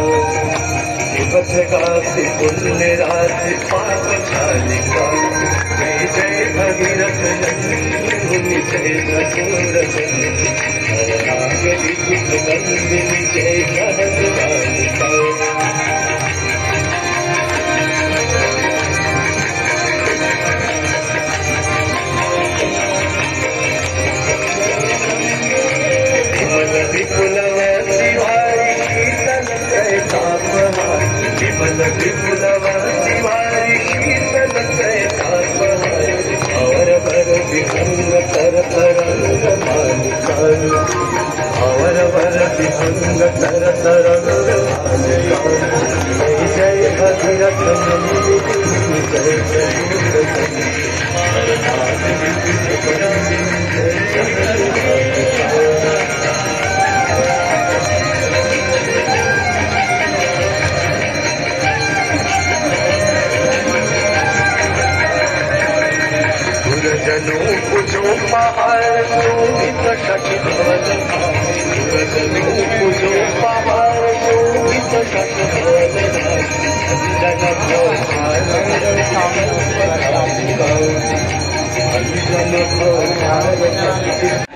निबद्धगासि पुण्यराशि पाप कालिका जय जय भगीरथ नंदिनी जय ठाकुर नंदिनी जय सहस्रालिका विपुलवासिवारी शीतल सैतापहारी और भर विहंग तर तरंग मालिकानी और भर विहंग तर तरंग मालिकानी जय जय भगीरथ नंदिनी जय जनों पूजो पहाड़ शोभित शशिधवल जनों पूजो पहाड़ शोभित शशिधवल जन